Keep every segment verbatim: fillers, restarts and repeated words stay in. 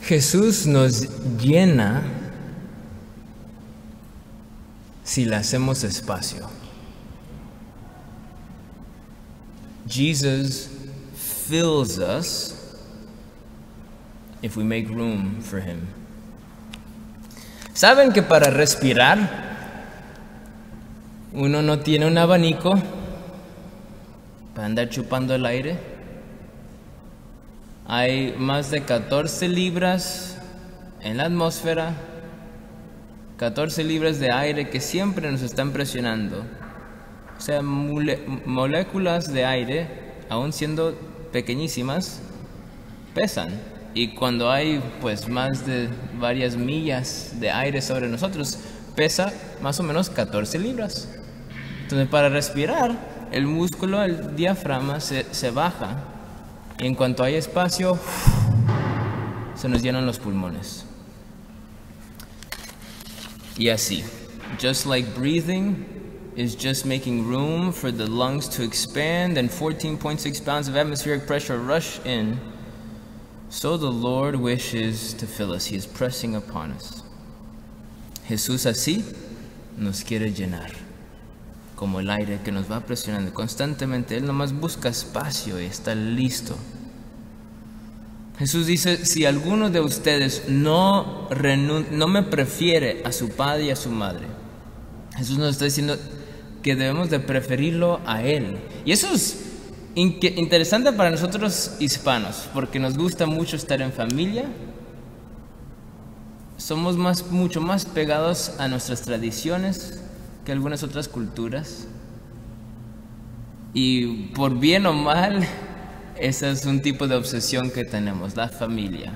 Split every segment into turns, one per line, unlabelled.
Jesús nos llena si le hacemos espacio. Jesus fills us if we make room for him. ¿Saben que para respirar uno no tiene un abanico para andar chupando el aire? Hay más de catorce libras en la atmósfera, catorce libras de aire que siempre nos están presionando. O sea, mole moléculas de aire, aun siendo pequeñísimas, pesan. Y cuando hay pues más de varias millas de aire sobre nosotros, pesa más o menos catorce libras. Entonces, para respirar, el músculo, el diafragma se, se baja. Y en cuanto hay espacio, se nos llenan los pulmones. Y así, just like breathing is just making room for the lungs to expand and fourteen point six pounds of atmospheric pressure rush in, so the Lord wishes to fill us. He is pressing upon us. Jesús así nos quiere llenar, como el aire que nos va presionando constantemente. Él nomás busca espacio y está listo. Jesús dice, si alguno de ustedes no, no me prefiere a su padre y a su madre, Jesús nos está diciendo que debemos de preferirlo a Él. Y eso es in interesante para nosotros hispanos, porque nos gusta mucho estar en familia. Somos más, mucho más pegados a nuestras tradiciones que algunas otras culturas. Y por bien o mal, ese es un tipo de obsesión que tenemos, la familia.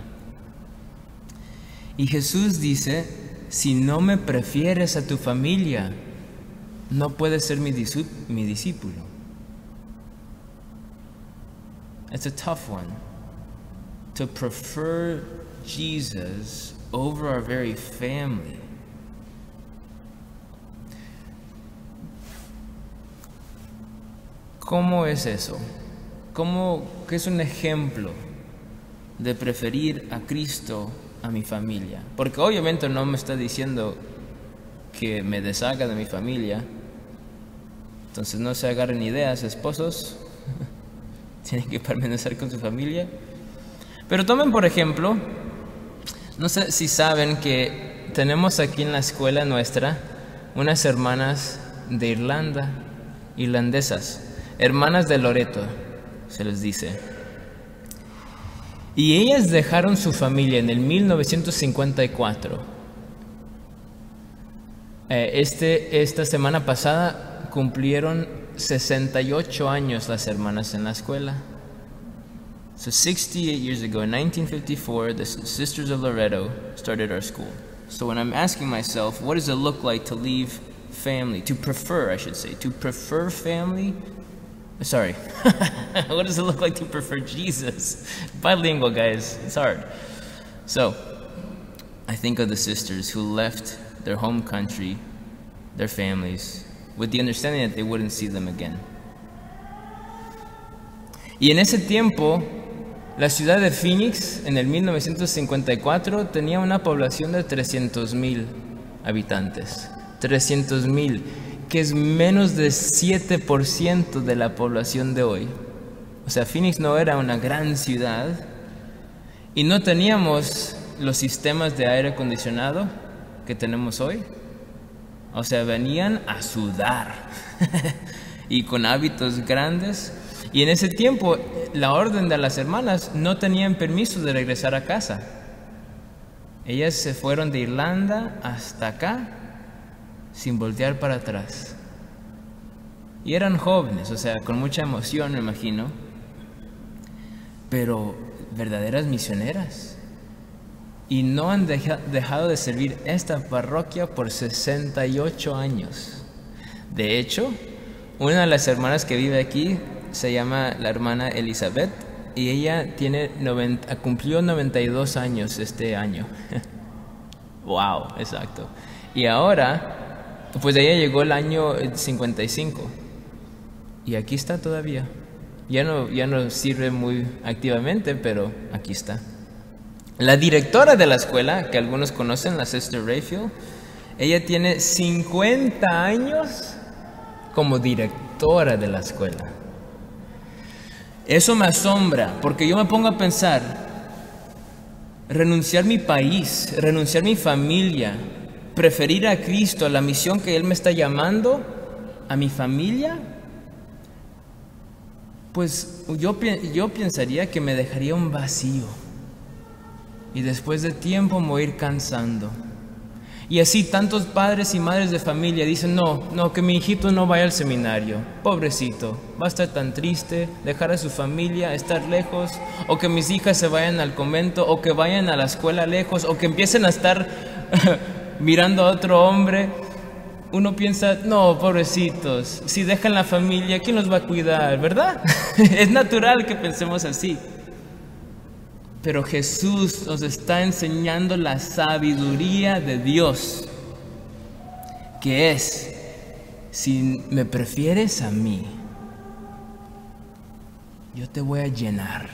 Y Jesús dice, si no me prefieres a tu familia, no puedes ser mi, mi discípulo. It's a tough one. To prefer Jesus over our very family. ¿Cómo es eso? ¿Cómo, qué es un ejemplo de preferir a Cristo a mi familia? Porque obviamente no me está diciendo que me deshaga de mi familia. Entonces no se agarren ideas, esposos. Tienen que permanecer con su familia. Pero tomen por ejemplo, no sé si saben que tenemos aquí en la escuela nuestra unas hermanas de Irlanda, irlandesas, hermanas de Loreto, se les dice. Y ellas dejaron su familia en el mil novecientos cincuenta y cuatro. Eh, este, esta semana pasada cumplieron sesenta y ocho años las hermanas en la escuela. So sixty-eight years ago, in nineteen fifty-four, the Sisters of Loreto started our school. So when I'm asking myself, what does it look like to leave family, to prefer, I should say, to prefer family, sorry, what does it look like to prefer Jesus? Bilingual, guys, it's hard. So, I think of the sisters who left their home country, their families, with the understanding that they wouldn't see them again. Y en ese tiempo, la ciudad de Phoenix, en el mil novecientos cincuenta y cuatro, tenía una población de trescientos mil habitantes. trescientos mil, que es menos del siete por ciento de la población de hoy. O sea, Phoenix no era una gran ciudad y no teníamos los sistemas de aire acondicionado que tenemos hoy. O sea, venían a sudar y con hábitos grandes. Y en ese tiempo, la orden de las hermanas no tenían permiso de regresar a casa. Ellas se fueron de Irlanda hasta acá sin voltear para atrás. Y eran jóvenes, o sea, con mucha emoción, me imagino, pero verdaderas misioneras. Y no han deja, dejado de servir esta parroquia por sesenta y ocho años. De hecho, una de las hermanas que vive aquí se llama la hermana Elizabeth y ella tiene noventa, cumplió noventa y dos años este año. Wow, exacto. Y ahora, pues ella llegó el año cincuenta y cinco y aquí está todavía. Ya no, ya no sirve muy activamente, pero aquí está. La directora de la escuela, que algunos conocen, la Sister Rayfield, ella tiene cincuenta años como directora de la escuela. Eso me asombra, porque yo me pongo a pensar, renunciar mi país, renunciar mi familia, preferir a Cristo, a la misión que Él me está llamando, a mi familia, pues yo, yo pensaría que me dejaría un vacío. Y después de tiempo me voy a ir cansando. Y así tantos padres y madres de familia dicen, no, no, que mi hijito no vaya al seminario. Pobrecito, va a estar tan triste, dejar a su familia, estar lejos, o que mis hijas se vayan al convento, o que vayan a la escuela lejos, o que empiecen a estar mirando a otro hombre. Uno piensa, no, pobrecitos, si dejan la familia, ¿quién los va a cuidar? ¿Verdad? Es natural que pensemos así. Pero Jesús nos está enseñando la sabiduría de Dios, que es, si me prefieres a mí, yo te voy a llenar.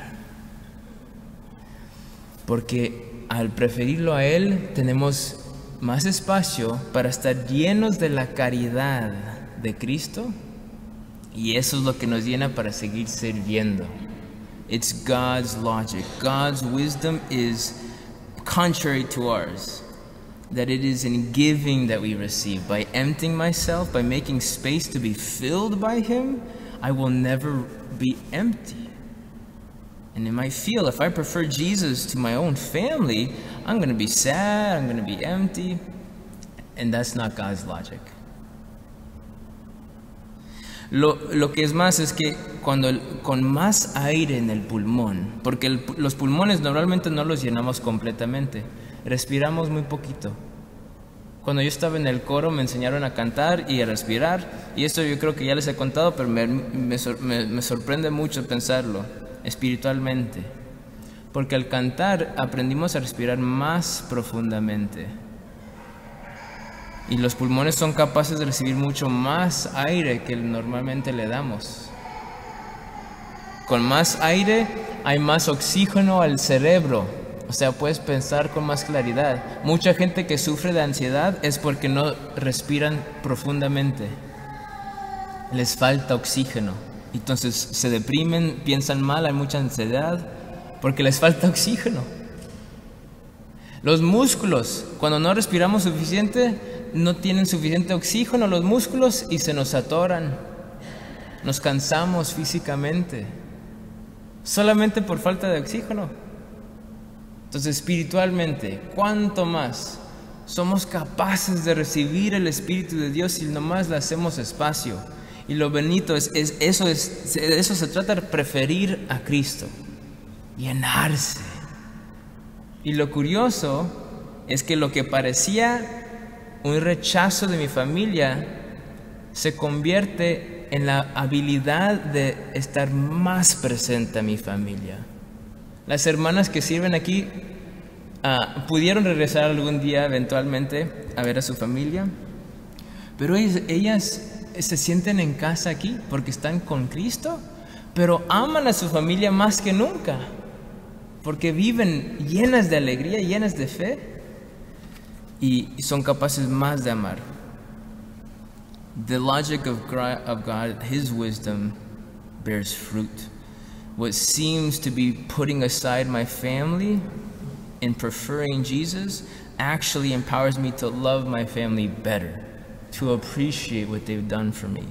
Porque al preferirlo a Él, tenemos más espacio para estar llenos de la caridad de Cristo, y eso es lo que nos llena para seguir sirviendo. It's God's logic. God's wisdom is contrary to ours. That it is in giving that we receive. By emptying myself, by making space to be filled by Him, I will never be empty. And it might feel, if I prefer Jesus to my own family, I'm going to be sad, I'm going to be empty. And that's not God's logic. Lo, lo que es más es que cuando el, con más aire en el pulmón, porque el, los pulmones normalmente no los llenamos completamente, respiramos muy poquito. Cuando yo estaba en el coro me enseñaron a cantar y a respirar, y esto yo creo que ya les he contado, pero me, me, me, me sorprende mucho pensarlo espiritualmente, porque al cantar aprendimos a respirar más profundamente. Y los pulmones son capaces de recibir mucho más aire que normalmente le damos. Con más aire hay más oxígeno al cerebro. O sea, puedes pensar con más claridad. Mucha gente que sufre de ansiedad es porque no respiran profundamente. Les falta oxígeno. Entonces se deprimen, piensan mal, hay mucha ansiedad porque les falta oxígeno. Los músculos, cuando no respiramos suficiente, no tienen suficiente oxígeno los músculos y se nos atoran. Nos cansamos físicamente, solamente por falta de oxígeno. Entonces, espiritualmente, ¿cuánto más somos capaces de recibir el Espíritu de Dios si nomás le hacemos espacio? Y lo bonito es, es, eso, es eso se trata de preferir a Cristo, llenarse. Y lo curioso es que lo que parecía un rechazo de mi familia se convierte en la habilidad de estar más presente a mi familia. Las hermanas que sirven aquí uh, pudieron regresar algún día eventualmente a ver a su familia, pero ellas, ellas se sienten en casa aquí porque están con Cristo, pero aman a su familia más que nunca, porque viven llenas de alegría, llenas de fe, y son capaces más de amar. The logic of God, His wisdom, bears fruit. What seems to be putting aside my family and preferring Jesus actually empowers me to love my family better, to appreciate what they've done for me.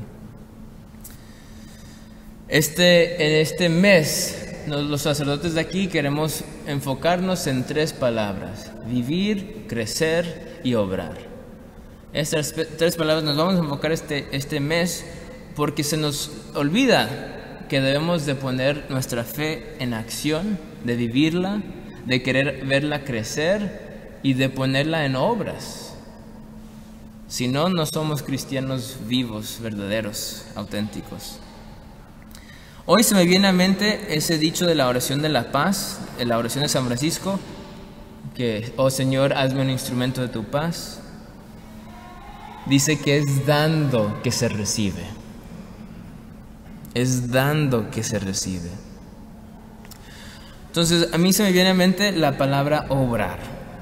Este, en este mes, los sacerdotes de aquí queremos enfocarnos en tres palabras: vivir, crecer y obrar. Estas tres palabras nos vamos a enfocar este, este mes porque se nos olvida que debemos de poner nuestra fe en acción, de vivirla, de querer verla crecer y de ponerla en obras. Si no, no somos cristianos vivos, verdaderos, auténticos. Hoy se me viene a mente ese dicho de la oración de la paz, en la oración de San Francisco, que, oh Señor, hazme un instrumento de tu paz. Dice que es dando que se recibe. Es dando que se recibe. Entonces, a mí se me viene a mente la palabra obrar.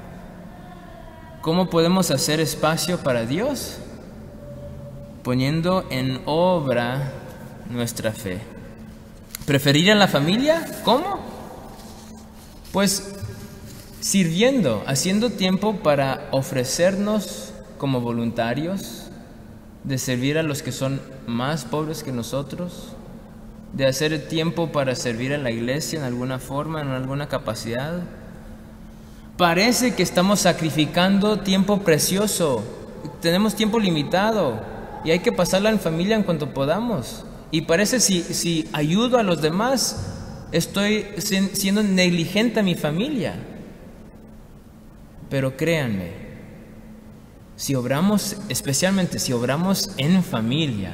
¿Cómo podemos hacer espacio para Dios? Poniendo en obra nuestra fe. ¿Preferir a la familia? ¿Cómo? Pues sirviendo, haciendo tiempo para ofrecernos como voluntarios, de servir a los que son más pobres que nosotros, de hacer tiempo para servir a la iglesia en alguna forma, en alguna capacidad. Parece que estamos sacrificando tiempo precioso, tenemos tiempo limitado y hay que pasarlo en familia en cuanto podamos. Y parece si, si ayudo a los demás, estoy siendo negligente a mi familia. Pero créanme, si obramos, especialmente si obramos en familia,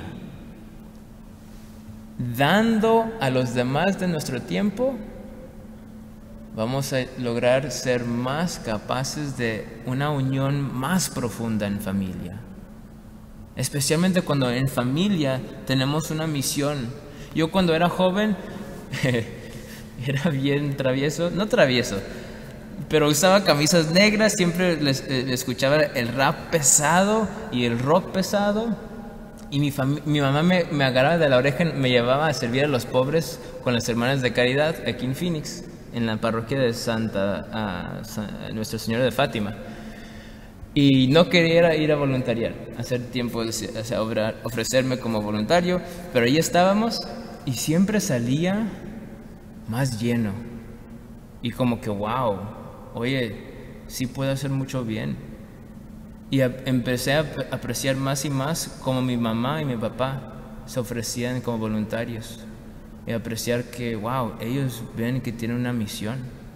dando a los demás de nuestro tiempo, vamos a lograr ser más capaces de una unión más profunda en familia. Especialmente cuando en familia tenemos una misión. Yo cuando era joven era bien travieso, no travieso, pero usaba camisas negras, siempre les, les escuchaba el rap pesado y el rock pesado. Y mi, mi mamá me, me agarraba de la oreja y me llevaba a servir a los pobres con las hermanas de caridad aquí en Phoenix, en la parroquia de Santa uh, San, Nuestra Señora de Fátima. Y no quería ir a voluntariar, hacer tiempo, o sea, obrar, ofrecerme como voluntario, pero ahí estábamos y siempre salía más lleno. Y como que, wow, oye, sí puedo hacer mucho bien. Y a, empecé a apreciar más y más cómo mi mamá y mi papá se ofrecían como voluntarios. Y apreciar que, wow, ellos ven que tienen una misión.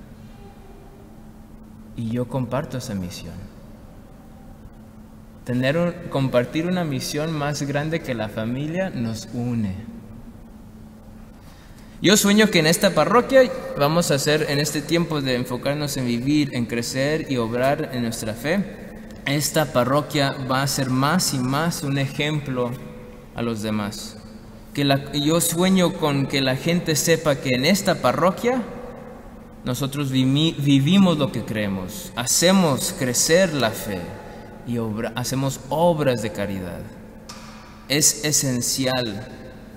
Y yo comparto esa misión. Tener un, compartir una misión más grande que la familia nos une. Yo sueño que en esta parroquia vamos a hacer, en este tiempo de enfocarnos en vivir, en crecer y obrar en nuestra fe, esta parroquia va a ser más y más un ejemplo a los demás. Que la, yo sueño con que la gente sepa que en esta parroquia nosotros vivi, vivimos lo que creemos, hacemos crecer la fe y obra, hacemos obras de caridad. Es esencial.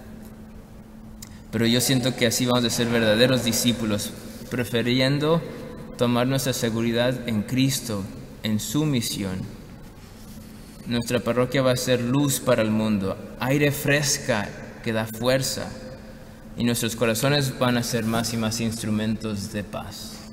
Pero yo siento que así vamos a ser verdaderos discípulos, prefiriendo tomar nuestra seguridad en Cristo, en su misión. Nuestra parroquia va a ser luz para el mundo, aire fresca que da fuerza, y nuestros corazones van a ser más y más instrumentos de paz.